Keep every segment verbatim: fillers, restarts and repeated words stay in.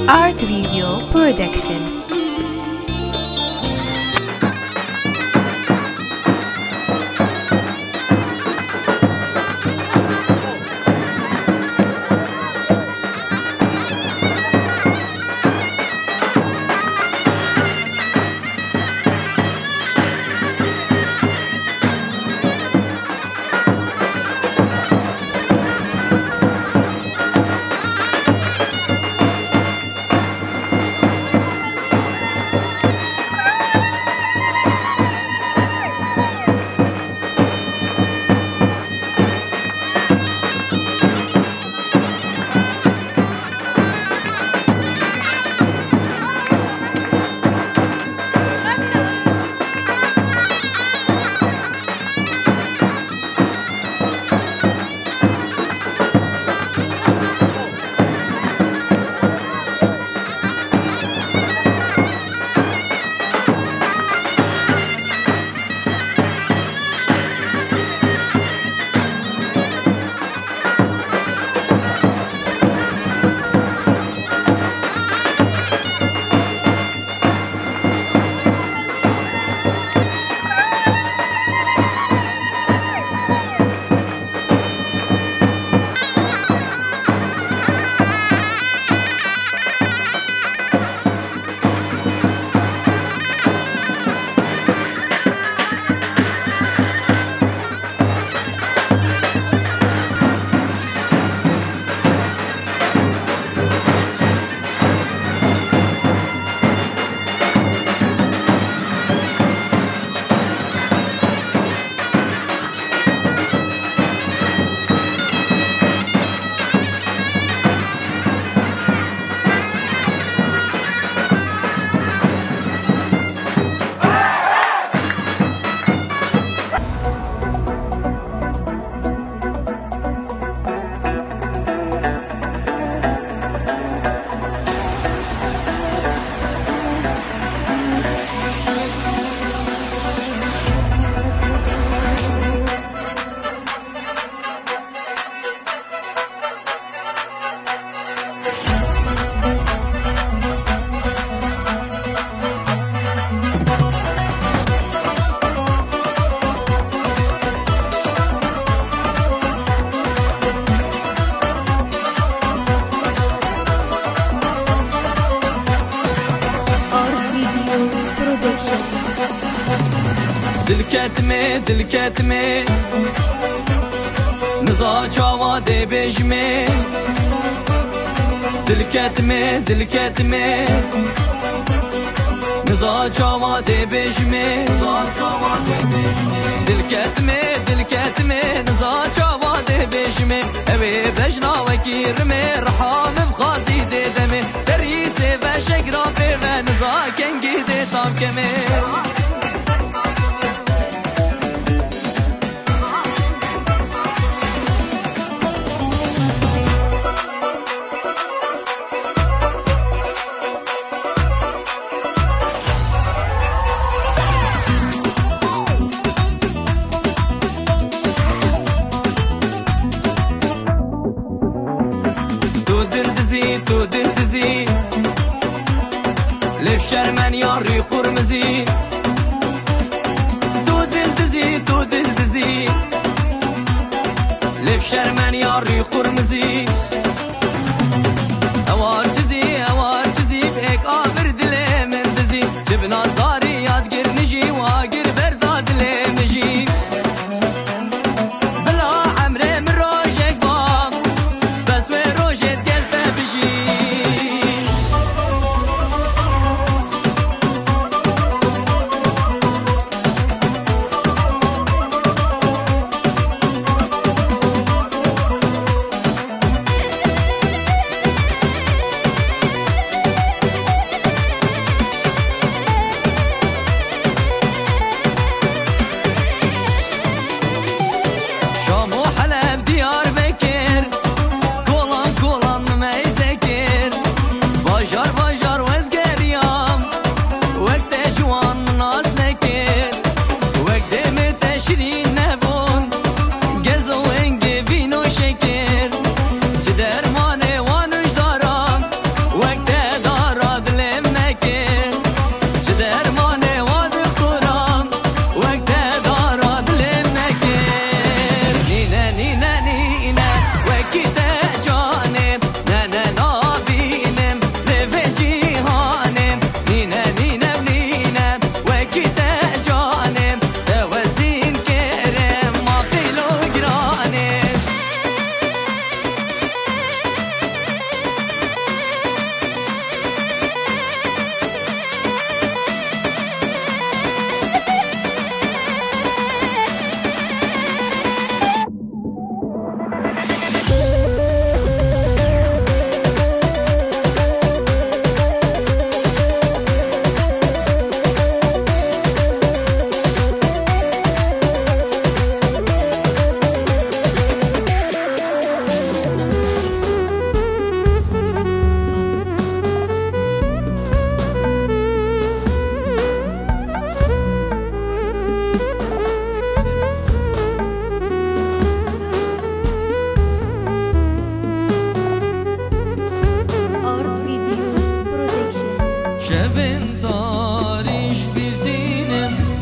Art Video Production. دل کتمه دل کتمه نزا چاوا ده بجمه دل کتمه دل کتمه نزا چاوا ده بجمه دل کتمه دل کتمه نزا چاوا ده بجمه اوه بجنا وکیرمه رحام بخازی ده دمه دریسه و شگرافه و نزا کنگی ده تام کمه تو دل دزی لف شرمن یاری قرمزی تو دل دزی تو دل دزی لف شرمن یاری قرمزی اوار چزی اوار چزی بیک آبر دل من دزی جبنا داری یادگر نجی و آگر بردا دل مجی بلا عمره من روشک بام بس و روشت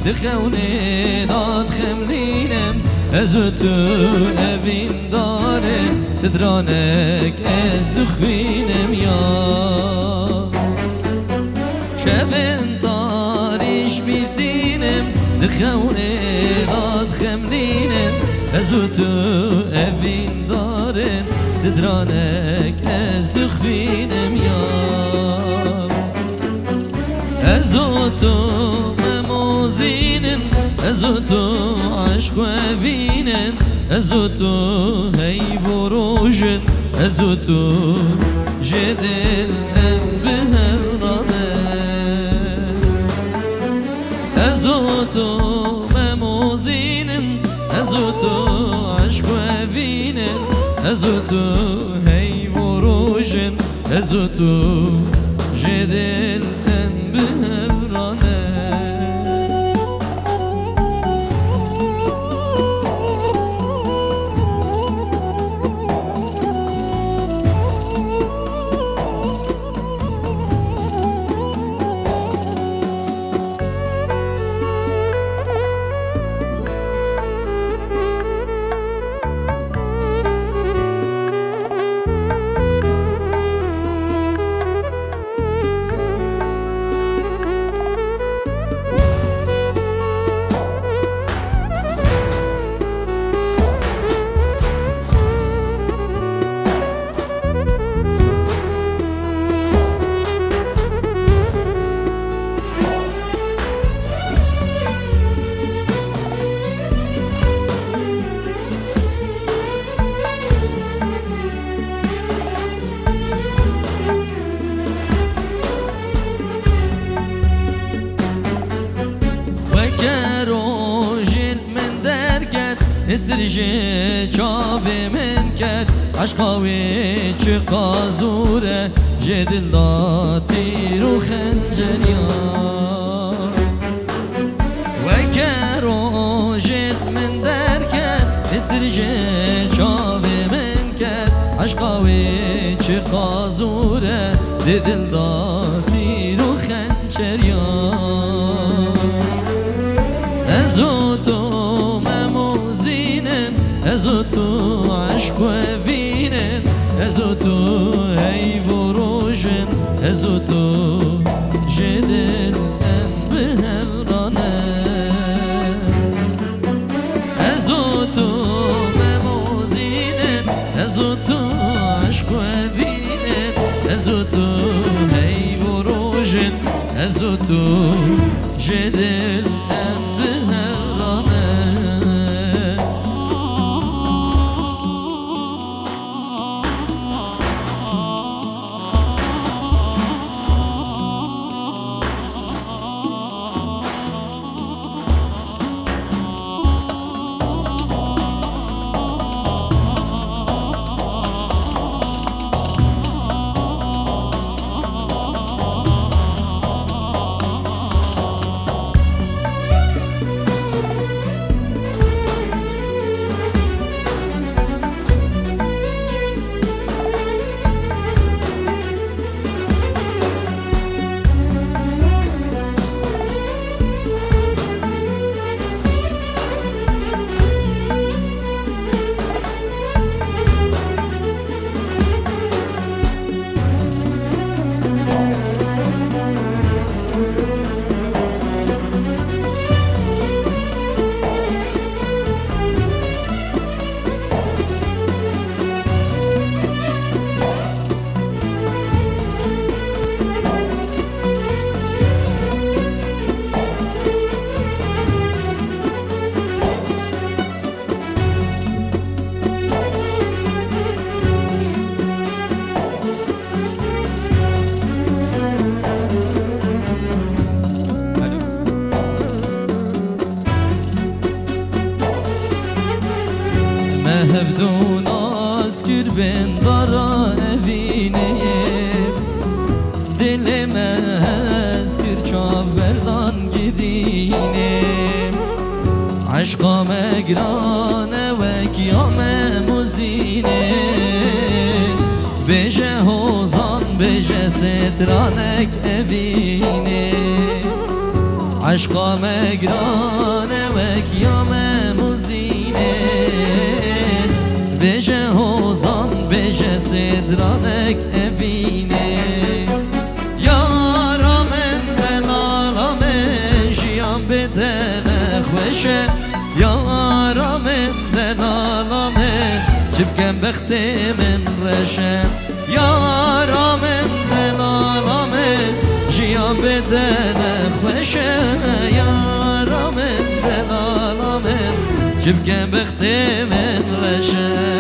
دخونه داد خملینم از تو اوین داره سترانک از دخوینم یا شبن تاریش بیدینم دخونه داد خملینم از تو اوین داره سترانک از دخوینم یا از تو مموزینم از تو عشق و وینم از تو هی بروجن از تو جدل ام بهرانه از تو مموزینم از تو عشق و وینم از تو هی بروجن از تو جدل ام بهرانه استرجي چاوي من كد عشقاوي چه قازوره جدل داتي رو خنجريا وكارو جد من دركد استرجي چاوي من كد عشقاوي چه قازوره جدل داتي رو خنجريا ازوتو ازو تو عشق و وینن ازو تو هی بروجن ازو تو جدل ام بهرانه ازو تو مموزینن ازو تو عشق و وینن ازو تو هی بروجن ازو تو جدل ام بهرانه هفدو ناز کر بین دارا اوینیم دلم از کر چاو بردان گدینیم عشقا مگرانه و کیام مزینه بجه حوزان بجه سترانک اوینه عشقا مگرانه وکیام موزینه بجه حوزان بجه صدرانک ابینه یارا من دلالا من جیان بدن خوشه یارا من دلالا من چبکم بخت من رشه یارا من دلالا من جیان بدن خوشه یارا من دلالا من چبکم بخت من رشه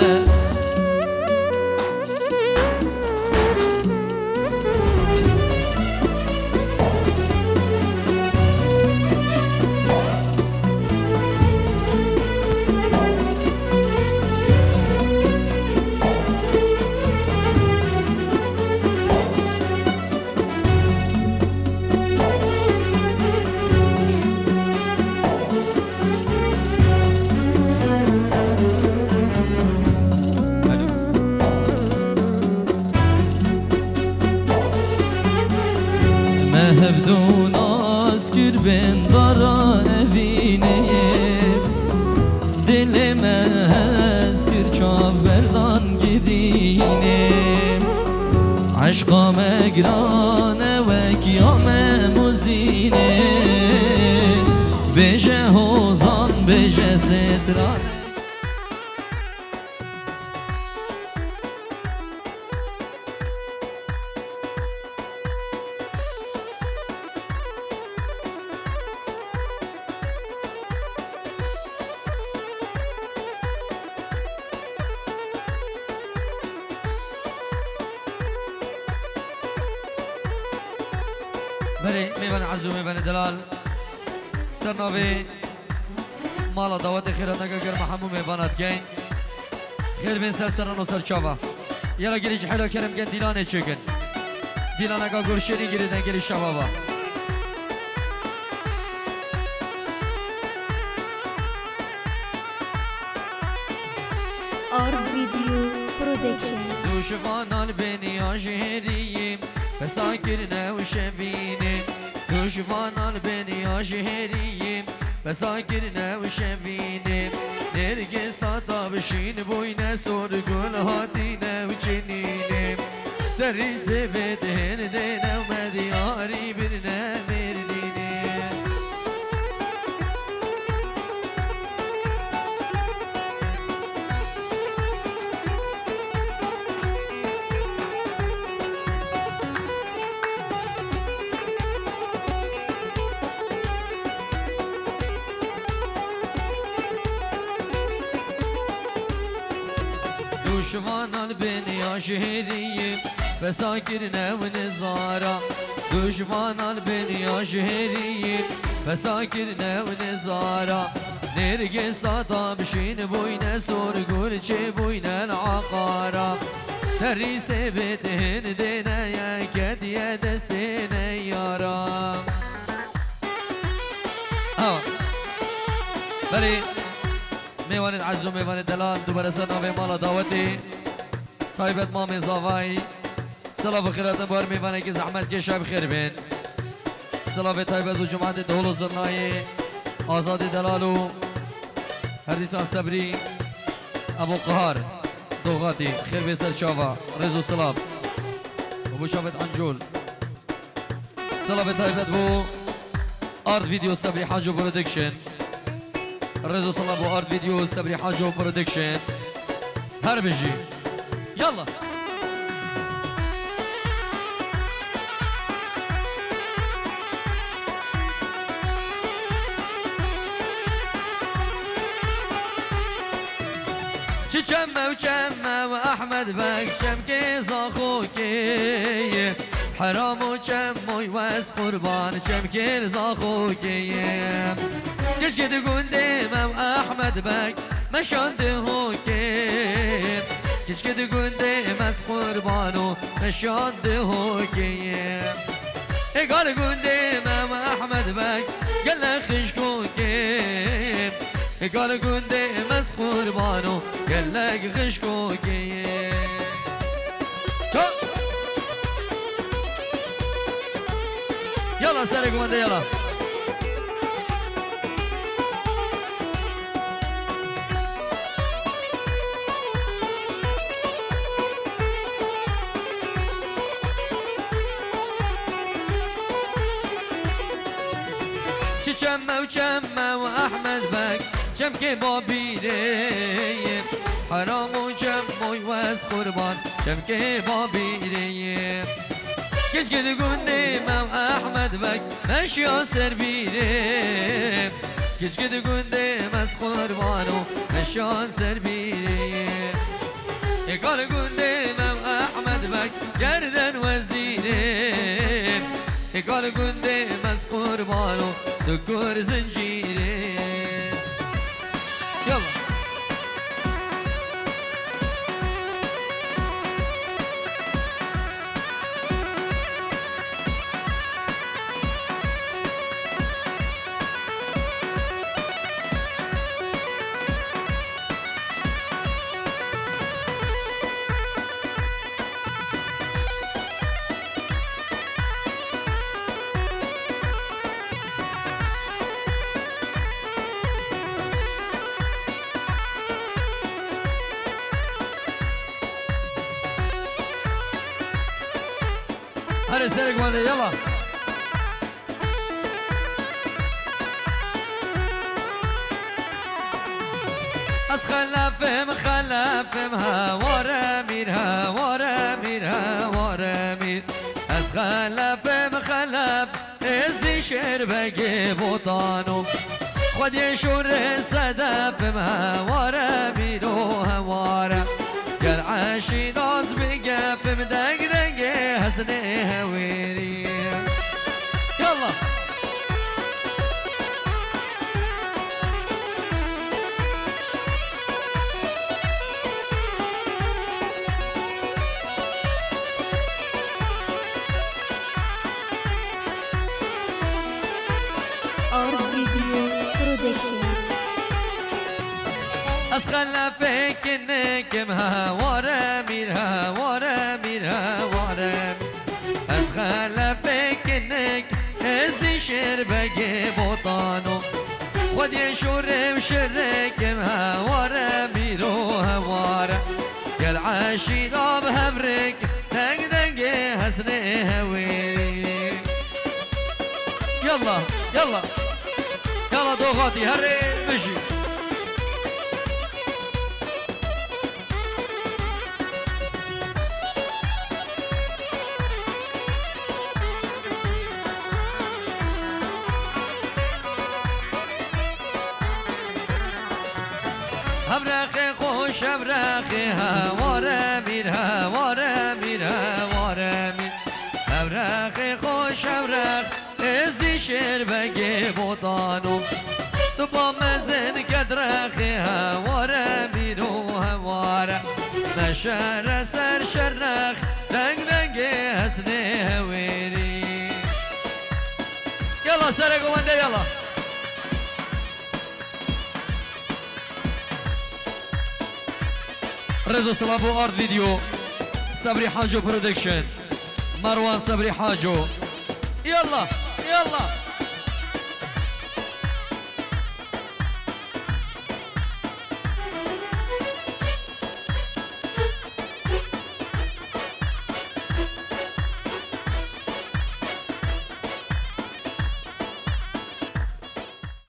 هفدون از کربن دارا evine دلم از کرچاو بردان گدینه عشقا مگرانه و کیام موزینه بجه حوزان بجه ستران بله میوان عزو میوان دلال سرناوی مالا دعوت خیرات نگه محمو میوانات گین خیر بین سر سران و سر چاوا یلا گلیج حلو کرم گن دیلانه چکن دیلان اگه گرشینی گریدن گلی شبابا Art Video Production. دوشوانان بینی آجهریم بساکرنه و شبینیم دوشوانان بینی آجهریم بساکرنه و شبینیم نرگز تا بشین بوینه سور گل هاتینه و چنینیم در ریزه بدهن دینه و مدیاری برنه مردینیم دوشوانان بینی آشهریم بساکرنه و نزارا دوشوانان بینی آشهریم بساکرنه و نزارا نرگز تا بشین بوینه سرگور چه بوینه العقارا تریسه بدهن دینه یکد یه دستینه یارا آه بلی میوانید عزو میوانید دلال دوباره سر ناوی مالا دعوتی طایبت مام زاوایی سلاف و خیرات بار میوانه که زحمت که شب خیر بین سلاف طایبت و جماعت دول و زرنای آزاد دلال و هردیسان صبری ابو قهار دوغاتی خیر بین سر شاوا رزو سلاف ابو شابت انجول سلاف طایبت بو آرد ویدیو صبری حاجو پرودکشن رزو صلاح و آرد ویدیو صبری حاجو پرودکشن هر بجی يلا شمه وشمه واحمد بك شمكي زاخوكي حرام وشموي واس قربان شمكي زاخوكي كش كده قدامه واحمد بك مشان دهوكي كش كده قدامه قربانو مشان دهوكي قال قدامه واحمد بك قال له خشكوكي قال قدامه قربانو قال لك خشكوكي يلا سرق وانده يلا وشمة وشمة وأحمد بك شمكي بابيري حرام وشم ويواس قربان شمكي بابيري كش كده قديمة وأحمد بك ماشي سربيري كش كده قديمة قربانو ماشي سربيري يقال قديمة وأحمد بك جردن وزيري يقال قديمة قربانو سكر زنجيري يلا هلا سرق ماذا يلا أسخلافهم خلافهم هوارا مير هوارا مير هوارا مير أسخلافهم خلاف ازدي شربك بوطانو خد يشور صدافهم هوارا مير هوارا قال عاشي ناز بقف بدق دق حسني هويري يلا Art Video Production. أسخلنا فيك إنك مهوارة مير هوارة مير هوارة أسخلنا فيك إنك ازدي شربك بوطانو خد يشرب شرك مهوارة ميرو هوارة قال عاشي نوم هبرك دق دق حسني هويري يلا يلا يلا دوغاتي هري مشي هبرخي خوش هبرخي هوارا مير هوارا مير هوارا مير هبرخي خوش هبرخ ازدي شربك بوطانو تبا مزن كدرخي هوارا ميرو هوارا مشار سر شرخ دنگ دنگ حسني هويري يلا سرقوا من ده يلا رضا صلابو ارت فيديو صبري حاجو برودكشن مروان صبري حاجو يلا يلا